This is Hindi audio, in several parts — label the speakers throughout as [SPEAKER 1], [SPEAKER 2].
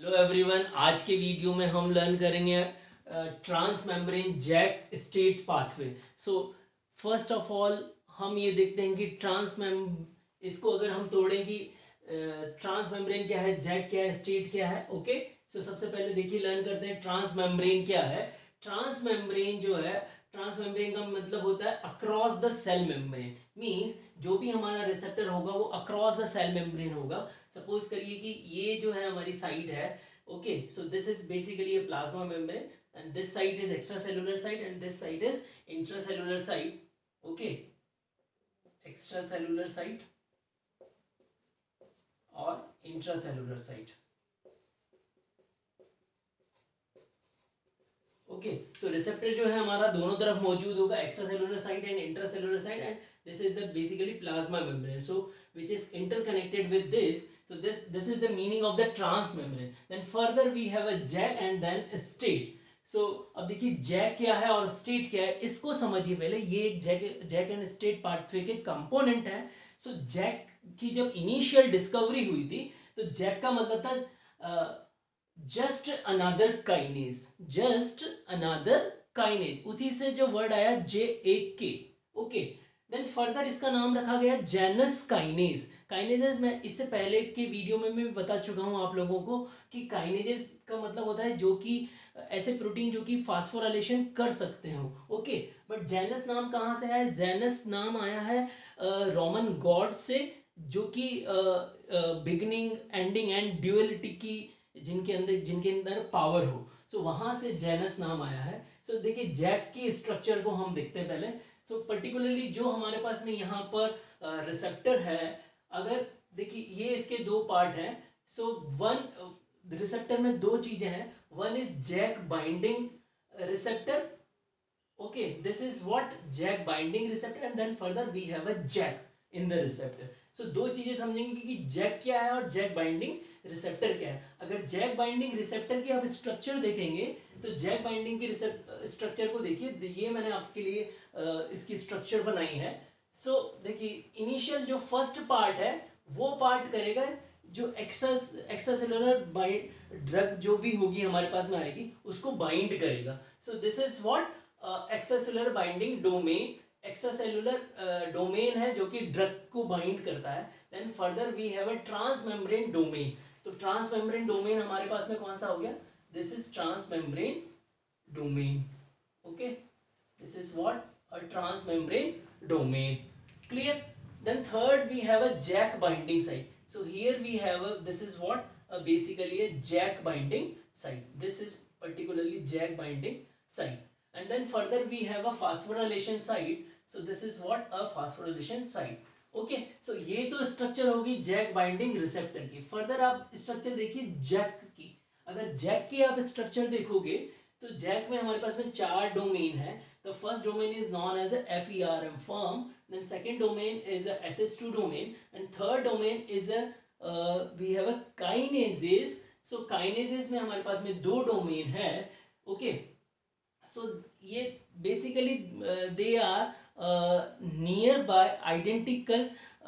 [SPEAKER 1] हेलो एवरीवन, आज के वीडियो में हम लर्न करेंगे transmembrane JAK STAT pathway. So first of all हम ये देखते हैं कि इसको अगर हम तोड़ें कि ट्रांस मेम्ब्रेन क्या है, जैक क्या है, स्टेट क्या है। ओके, सो सबसे पहले देखिए लर्न करते हैं ट्रांस मेम्ब्रेन क्या है। ट्रांस मेम्ब्रेन जो है, ट्रांस मेम्ब्रेन का मतलब होता है across the cell membrane. Means जो भी हमारा रिसेप्टर होगा वो अक्रॉस द सेल मेम्ब्रेन होगा। सपोज करिए कि ये जो है हमारी साइड है। Okay, so this is basically a plasma membrane and this side is extracellular side and this side is intracellular side. Okay, extracellular side और intracellular side. Okay, so receptor जो है हमारा दोनों तरफ मौजूद होगा, extracellular side and intracellular side, and this is the basically plasma membrane, so which is interconnected with this. So this is the meaning of the trans membrane. Then further we have a JAK and then a state. So अब देखिए JAK क्या है और state क्या है, इसको समझिए पहले। ये JAK and state पाथवे के कंपोनेंट है। सो JAK की जब इनिशियल डिस्कवरी हुई थी तो JAK का मतलब था just another kinase, just another kinase, उसी से जो वर्ड आया JAK। ओके, देन फर्दर इसका नाम रखा गया जेनस काइनेज। काइनेजेस मैं इससे पहले के वीडियो में मैं बता चुका हूं आप लोगों को कि काइनेजेस का मतलब होता है जो कि ऐसे प्रोटीन जो कि फास्फोराइलेशन कर सकते हो। ओके, बट जेनस नाम कहाँ से आया? जेनस नाम आया है रोमन गॉड से, जो कि बिगनिंग, एंडिंग एंड ड्यूअलिटी की जिनके अंदर पावर हो। सो वहां से जेनस नाम आया है। सो देखिए जैक की स्ट्रक्चर को हम देखते हैं पहले। सो पर्टिकुलरली जो हमारे पास में यहाँ पर रिसेप्टर है, अगर देखिए ये इसके दो पार्ट हैं। सो वन रिसेप्टर में दो चीजें हैं, one is JAK binding receptor. Okay, this is what JAK binding receptor, and then further we have a JAK in the receptor. So दो चीजें समझेंगे कि जैक क्या है और जैक बाइंडिंग रिसेप्टर क्या है। अगर जैक बाइंडिंग रिसेप्टर की आप स्ट्रक्चर देखेंगे तो जैक बाइंडिंग के स्ट्रक्चर को देखिए, ये मैंने आपके लिए इसकी स्ट्रक्चर बनाई है। सो देखिए इनिशियल जो फर्स्ट पार्ट है वो पार्ट करेगा जो एक्स्ट्रा सेलुलर बाइंड ड्रग जो भी होगी हमारे पास में आएगी उसको बाइंड करेगा। So this is what extracellular binding domain. Extracellular domain है जो कि ड्रग को बाइंड करता है। Then further we have a transmembrane domain. तो ट्रांस मेम्ब्रेन डोमेन हमारे पास में कौन सा हो गया? This is transmembrane domain. Okay, this is what a transmembrane domain. Clear? Then third we have a JAK binding site. So here we have a, this is what basically a JAK binding site. This is particularly JAK binding site. And then further we have a phosphorylation site. So this is what a phosphorylation site. Okay, so ये तो स्ट्रक्चर होगी जैक बाइंडिंग रिसेप्टर की। फर्दर आप स्ट्रक्चर देखिए जैक की। अगर जैक की आप स्ट्रक्चर देखोगे तो जैक में हमारे पास में चार डोमेन है। The first domain is known as a FERM, firm. Then second domain is a SS2 domain, and third domain is a we have a kinases. So kinases में हमारे पास में दो डोमेन है। Okay, so ये basically they are nearby identical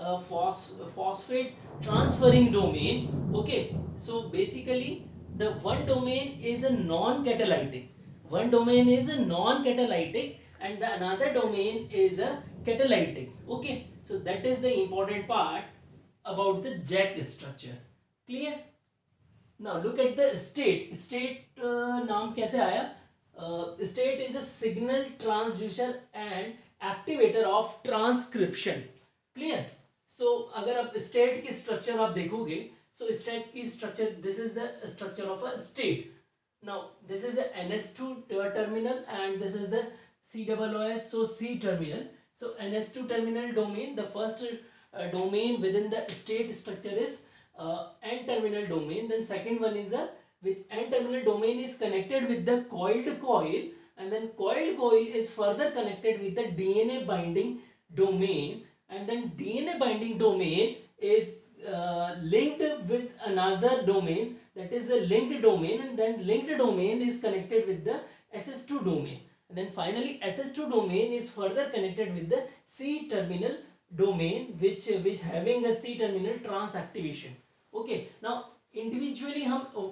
[SPEAKER 1] phosphate transferring domain. Okay, so basically the one domain is a non-catalytic. One domain is a non-catalytic and the another domain is a catalytic. Okay, so that is the important part about the JAK structure. Clear? Now look at the state. State नाम कैसे आया? State is a signal transducer and activator of transcription. Clear? So अगर आप state की structure आप देखोगे, so state की structure, this is the structure of a state. Now this is the NS2 terminal and this is the COOS, so C terminal. So NS2 terminal domain, the first domain within the state structure is N terminal domain. Then second one is the, which N terminal domain is connected with the coiled coil, and then coiled coil is further connected with the DNA binding domain, and then DNA binding domain is linked with another domain, that is a linked domain, and then linked domain is connected with the SS2 domain, and then finally SS2 domain is further connected with the C terminal domain, which having a C terminal trans activation. Okay, now individually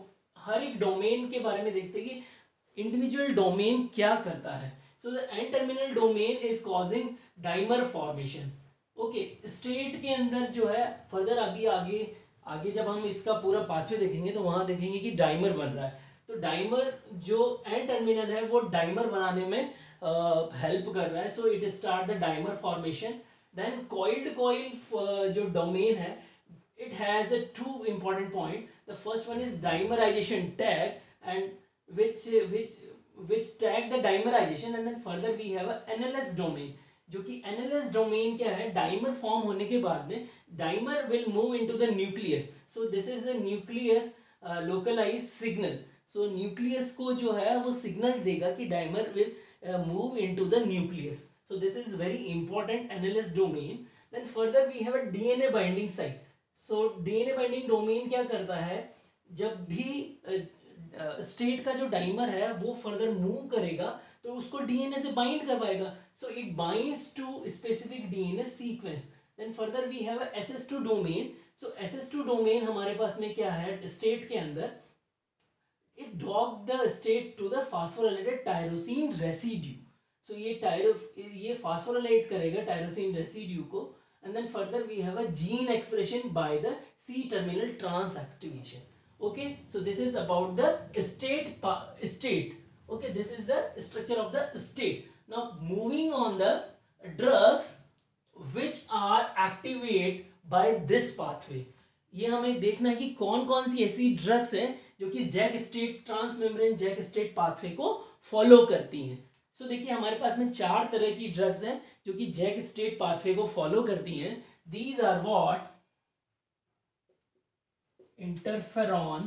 [SPEAKER 1] हर एक डोमेन के बारे में देखते हैं कि इंडिविजुअल डोमेन क्या करता है. So the N terminal domain is causing dimer formation. Okay, STAT के अंदर जो है फर्दर अभी आगे आगे जब हम इसका पूरा पाथवे देखेंगे तो वहां देखेंगे कि डाइमर बन रहा है. तो डाइमर जो एंड टर्मिनल है वो डाइमर बनाने में हेल्प कर रहा है. So it start the dimer formation. Then coiled coil जो डोमेन है, it has a two important point. The first one is dimerization tag, and which tag the dimerization, and then further we have a NLS domain. जो कि NLS domain क्या है, डाइमर फॉर्म होने के बाद में dimer will move into the nucleus. So this is a nucleus localise signal. So nucleus को जो है वो सिग्नल देगा कि dimer will move into the nucleus. So this is very important NLS domain. Then further we have a DNA binding site. So DNA binding domain क्या करता है, जब भी स्टेट का जो डाइमर है वो फर्दर मूव करेगा तो उसको डीएनए से बाइंड करवाएगा. So it binds to specific DNA sequence. Then further we have SS2 domain. So SS2 domain हमारे पास में क्या है स्टेट के अंदर, it dock the STAT to the phosphorylated tyrosine residue. So ये फास्फोराइलेट करेगा टायरोसिन रेसिड्यू को. And then further we have a gene expression by the C-terminal transactivation. Okay, so this is about the state. Okay, this is the structure of the state. Now moving on the drugs which are activate by this pathway. ये हमें देखना है कि कौन कौन सी ऐसी ड्रग्स हैं जो कि JAK STAT transmembrane JAK STAT pathway को फॉलो करती हैं. सो देखिए हमारे पास में 4 तरह की ड्रग्स हैं जो कि जैक स्टेट पाथवे को फॉलो करती हैं. These are what, interferon,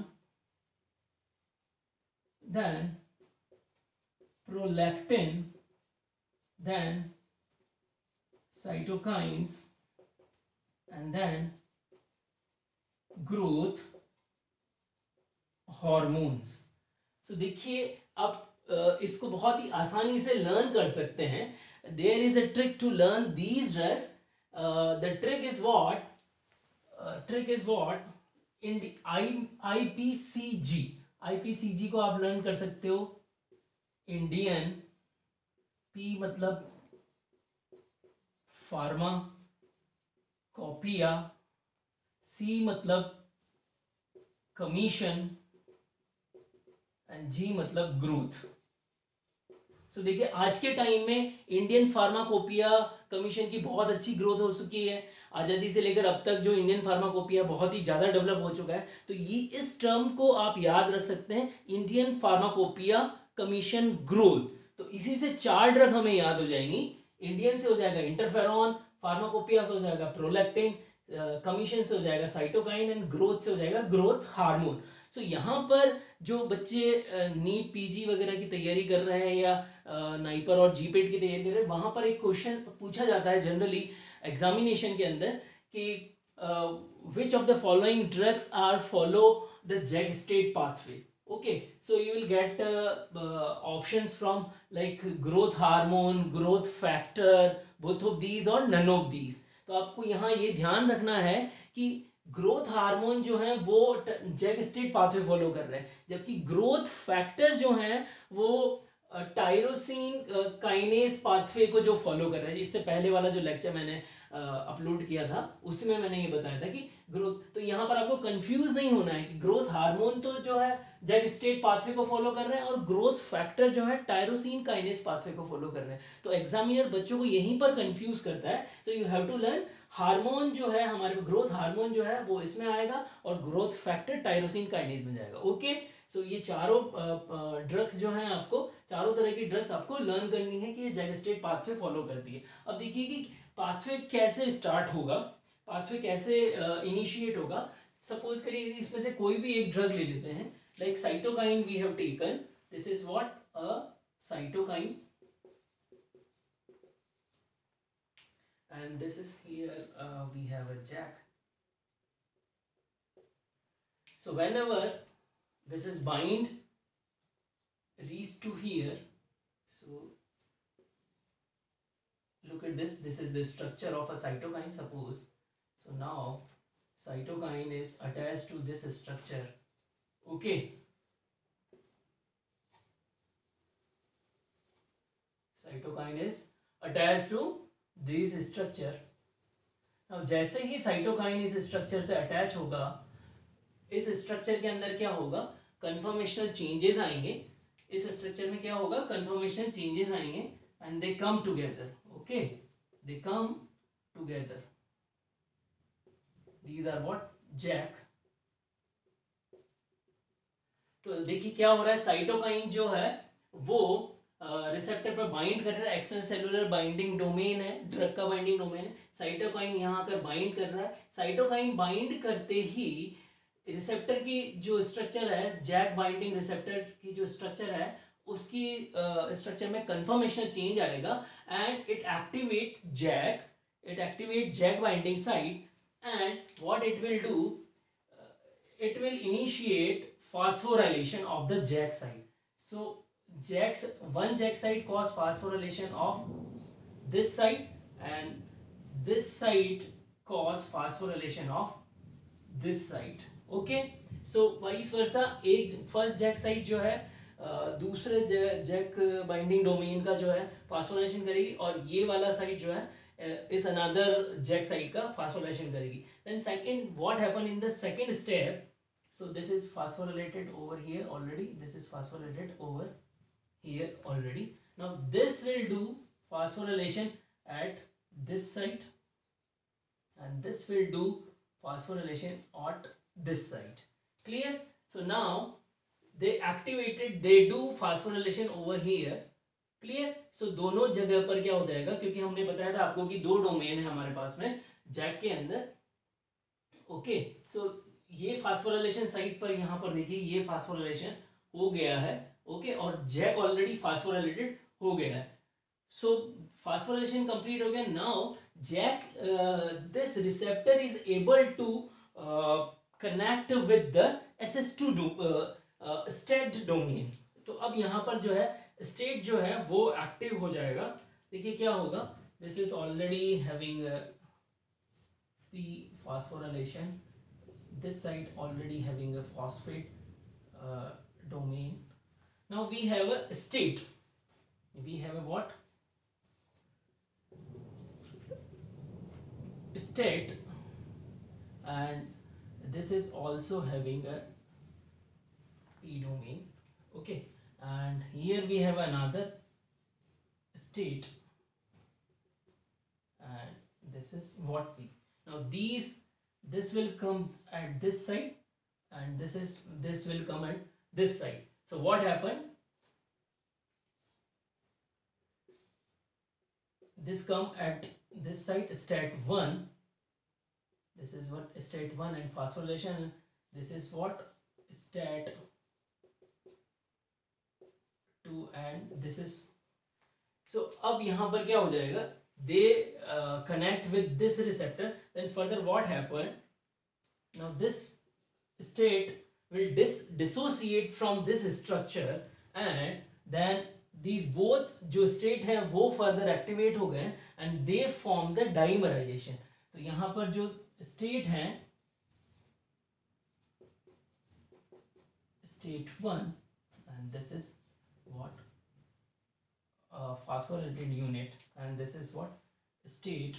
[SPEAKER 1] then prolactin, then cytokines, and then growth hormones. So देखिए अब इसको बहुत ही आसानी से लर्न कर सकते हैं. There is a trick to learn these drugs. The trick is what in IPCG को आप लर्न कर सकते हो. इंडियन, P मतलब फार्मा कॉपिया, C मतलब कमीशन, एंड G मतलब ग्रोथ. सो देखिए आज के टाइम में इंडियन फार्माकोपिया कमीशन की बहुत अच्छी ग्रोथ हो चुकी है. आज़ादी से लेकर अब तक जो इंडियन फार्माकोपिया बहुत ही ज़्यादा डेवलप हो चुका है. तो ये इस टर्म को आप याद रख सकते हैं, इंडियन फार्माकोपिया कमीशन ग्रोथ. तो इसी से 4 ड्रग हमें याद हो जाएंगी. इंडियन से हो जाएगा इंटरफेरॉन, फार्माकोपिया से हो जाएगा प्रोलैक्टिन, कमीशन से हो जाएगा साइटोकाइन, एंड ग्रोथ से हो जाएगा ग्रोथ हार्मोन. सो यहाँ पर जो बच्चे नीट पीजी वगैरह की तैयारी कर रहे हैं या नाइपर और जीपेट की तैयारी कर रहे हैं, वहाँ पर एक क्वेश्चन पूछा जाता है जनरली एग्जामिनेशन के अंदर कि which of the following drugs are follow the JAK STAT pathway. Okay, so you will get options from like growth hormone, growth factor, both of these or none of these. तो आपको यहाँ ये ध्यान रखना है कि ग्रोथ हार्मोन जो है वो जैक स्टेट पाथवे फॉलो कर रहे हैं, जबकि ग्रोथ फैक्टर जो है वो टायरोसिन काइनेस पाथवे को जो फॉलो कर रहे हैं. इससे पहले वाला जो लेक्चर मैंने अपलोड किया था उसमें मैंने ये बताया था कि ग्रोथ. तो यहाँ पर आपको कंफ्यूज नहीं होना है कि ग्रोथ हार्मोन तो जो है जैक स्टेट पाथवे को फॉलो कर रहे हैं और ग्रोथ फैक्टर जो है टायरोसिन काइनेस पाथवे को फॉलो कर रहे हैं. तो एग्जामिनर बच्चों को यहीं पर कंफ्यूज करता है. So you have to learn hormone जो है हमारे ग्रोथ हार्मोन जो है वो इसमें आएगा और ग्रोथ फैक्टर टायरोसिन काइनेस में जाएगा. ओके, सो ये चारों ड्रग्स जो हैं आपको, चारों तरह की ड्रग्स आपको लर्न करनी है कि ये जैक स्टेट पाथवे फॉलो करती है. अब देखिए कि पाथवे कैसे स्टार्ट होगा, पाथवे कैसे इनिशिएट होगा. सपोज करिए इसमें से कोई भी एक ड्रग ले लेते हैं, like cytokine we have taken. This is what a cytokine, and this is here we have a JAK. So whenever this is bind reach to here, so look at this, this is the structure of a cytokine suppose. So now cytokine is attached to this structure. Okay, cytokine is attached to this structure. अब जैसे ही साइटोकाइन इस स्ट्रक्चर से अटैच होगा, इस स्ट्रक्चर के अंदर क्या होगा, कन्फर्मेशनल चेंजेस आएंगे. इस स्ट्रक्चर में क्या होगा, कन्फर्मेशनल चेंजेस आएंगे and they come together. Okay, they come together. These are what, JAK. तो देखिए क्या हो रहा है, साइटोकाइन जो है वो रिसेप्टर पर बाइंड कर रहा है. एक्स्ट्रा सेलुलर बाइंडिंग डोमेन है, ड्रग का बाइंडिंग डोमेन है. साइटोकाइन यहाँ आकर बाइंड कर रहा है. साइटोकाइन बाइंड करते ही रिसेप्टर की जो स्ट्रक्चर है, जैक बाइंडिंग रिसेप्टर की जो स्ट्रक्चर है, उसकी स्ट्रक्चर में कंफर्मेशनल चेंज आएगा and it activate JAK binding site. And what it will do, it will initiate phosphorylation of the JAK site. So one JAK site cause phosphorylation of this site and this site cause phosphorylation of this site. Okay, so vice versa, एक फर्स्ट JAK site जो है दूसरे JAK बाइंडिंग डोमेन का जो है phosphorylation करेगी, और ये वाला साइट जो है is another JAK site का phosphorylation करेगी. Then second, what happen in the second step, so this is phosphorylated over here already, this is phosphorylated over here already. Now this will do phosphorylation at this site and this will do phosphorylation at this site. Clear? So now they do phosphorylation over here. Clear. So दोनों जगह पर क्या हो जाएगा, क्योंकि हमने बताया था आपको कि दो डोमेन है हमारे पास में जैक के अंदर. ओके, सो ये फास्फोराइलेशन साइट पर, यहाँ पर देखिए ये फास्फोराइलेशन हो गया है. ओके, और जैक ऑलरेडी फास्फोराइलेटेड हो गया है. सो फास्फोराइलेशन कंप्लीट हो गया. Now JAK, this receptor is able to connect with the SS2 STAT domain. तो अब यहाँ पर जो है स्टेट जो है वो एक्टिव हो जाएगा. देखिए क्या होगा, this is already having p phosphorylation, this site already having a phosphate domain. Now we have a state, we have a what, state, and this is also having a p domain. Okay, and here we have another state and this is what p. Now this will come at this side and this will come at this side. So what happened, this come at this side, state 1, this is what state 1 and phosphorylation, this is what state 2 and this is. So अब यहाँ पर क्या हो जाएगा, they connect with this receptor. Then further what happened, now this state will dissociate from this structure and then these both जो state है वो further activate हो गए and they form the dimerization. तो यहाँ पर जो state है state 1 and this is what, phosphorylated unit, and this is what, state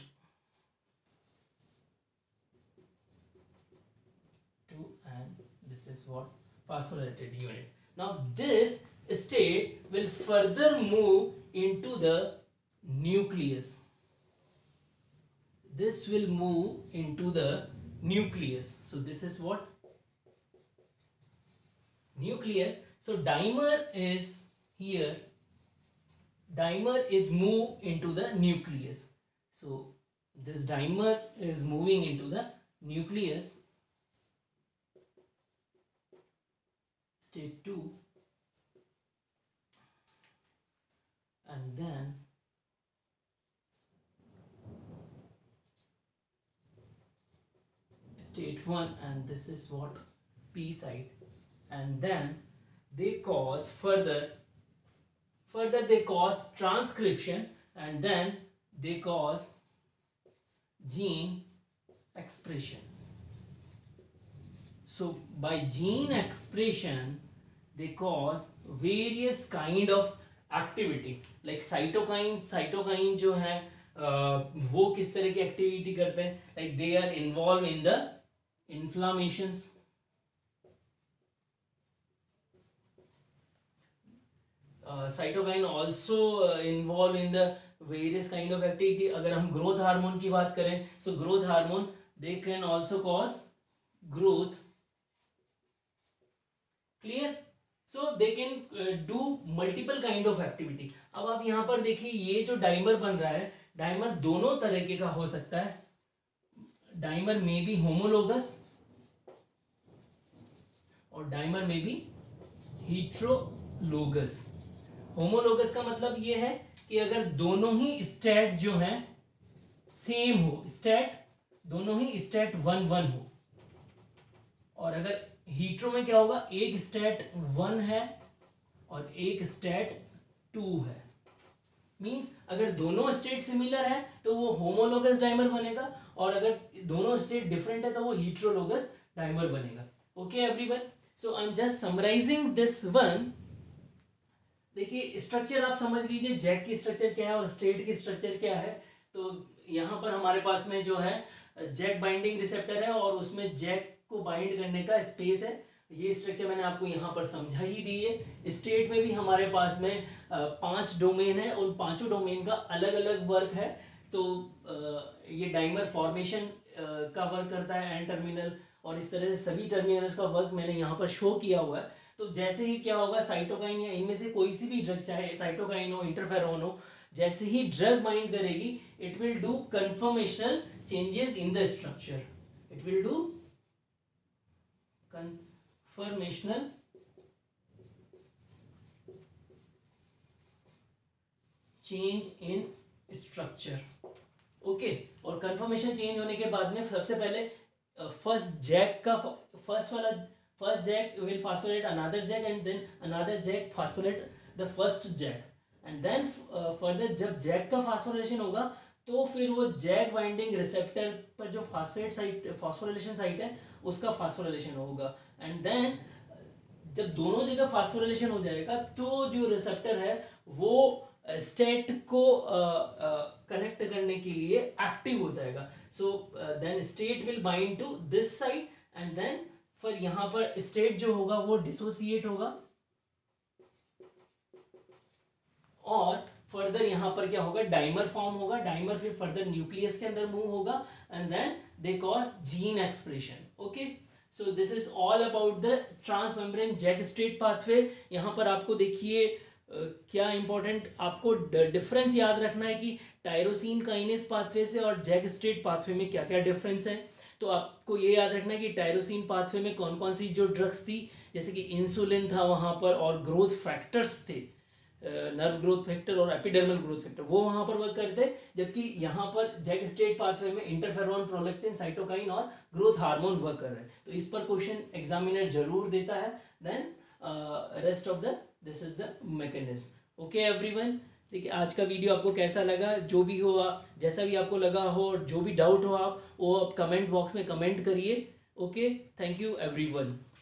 [SPEAKER 1] 2 and this is what, phosphorylated unit. Now this state will further move into the nucleus. This will move into the nucleus. So this is what, nucleus. So dimer is here, dimer is moved into the nucleus. So this dimer is moving into the nucleus, state 2, and then state 1 and this is what, p site, and then they cause further they cause transcription and then they cause gene expression. So by gene expression they cause various kind of activity like cytokine जो है वो किस तरह की एक्टिविटी करते हैं, like they are involve in the inflammations, cytokine also involve in the various kind of activity. अगर हम ग्रोथ हार्मोन की बात करें, so growth hormone they can also cause growth. Clear? So they can do multiple kind of activity. अब आप यहां पर देखिए, ये जो डाइमर बन रहा है, डाइमर दोनों तरीके का हो सकता है. डाइमर में बी होमोलोगस और डाइमर में बी हीट्रोलोगस. होमोलोगस का मतलब ये है कि अगर दोनों ही स्टेट जो हैं सेम हो, स्टेट दोनों ही स्टेट 1 1 हो, और अगर हीट्रो में क्या होगा, एक स्टेट 1 है और एक स्टेट 2 है. मींस अगर दोनों स्टेट सिमिलर है तो वो होमोलोगस डाइमर बनेगा, और अगर दोनों स्टेट डिफरेंट है तो वो हीट्रोलोगस डाइमर बनेगा. Okay everyone, so I am just summarising this one. देखिए स्ट्रक्चर आप समझ लीजिए, जैक की स्ट्रक्चर क्या है और स्टेट की स्ट्रक्चर क्या है. तो यहाँ पर हमारे पास में जो है जैक बाइंडिंग रिसेप्टर है और उसमें जैक को बाइंड करने का स्पेस है. ये स्ट्रक्चर मैंने आपको यहाँ पर समझा ही दी है. स्टेट में भी हमारे पास में 5 डोमेन है, उन 5 डोमेन का अलग अलग वर्क है. तो ये डाइमर फॉर्मेशन का वर्क करता है, एंड टर्मिनल, और इस तरह से सभी टर्मिनल्स का वर्क मैंने यहाँ पर शो किया हुआ है. तो जैसे ही क्या होगा, साइटोकाइन या इनमें से कोई सी भी ड्रग, चाहे साइटोकाइन हो, इंटरफेरोन हो, जैसे ही ड्रग बाइंड करेगी, it will do conformational changes in the structure. It will do conformational change in structure. Okay, और कन्फर्मेशन चेंज होने के बाद में सबसे पहले फर्स्ट जैक का first JAK will phosphorylate another JAK and then another JAK phosphorylate the first JAK, and then further जब JAK का phosphorylation होगा तो फिर वो JAK बाइंडिंग रिसेप्टर पर जो phosphorylation साइट है उसका phosphorylation होगा. एंड देन जब दोनों जगह phosphorylation हो जाएगा तो जो रिसेप्टर है वो स्टेट को कनेक्ट करने के लिए एक्टिव हो जाएगा. So then STAT will bind to this side, and then फिर यहां पर स्टेट जो होगा वो डिसोसिएट होगा, और फर्दर यहां पर क्या होगा, डाइमर फॉर्म होगा. डाइमर फिर फर्दर न्यूक्लियस के अंदर मूव होगा, and then they cause gene expression. Okay, so this is all about the transmembrane JAK STAT pathway. यहां पर आपको देखिए क्या इंपॉर्टेंट आपको डिफरेंस याद रखना है कि टायरोसिन काइनेस पाथवे से और जैक स्टेट पाथवे में क्या क्या डिफरेंस है. तो आपको ये याद रखना है कि टायरोसिन पाथवे में कौन कौन सी जो ड्रग्स थी, जैसे कि इंसुलिन था वहाँ पर, और ग्रोथ फैक्टर्स थे, नर्व ग्रोथ फैक्टर और एपिडर्मल ग्रोथ फैक्टर, वो वहाँ पर वर्क करते हैं. जबकि यहाँ पर जैक स्टेट पाथवे में इंटरफेरोन, प्रोलैक्टिन, साइटोकाइन और ग्रोथ हार्मोन वर्क कर रहे हैं. तो इस पर क्वेश्चन एग्जामिनर जरूर देता है. Then rest of the this is the mechanism. Okay everyone, देखिए आज का वीडियो आपको कैसा लगा, जो भी हो, जैसा भी आपको लगा हो, जो भी डाउट हो, आप वो कमेंट बॉक्स में कमेंट करिए. Okay, thank you everyone.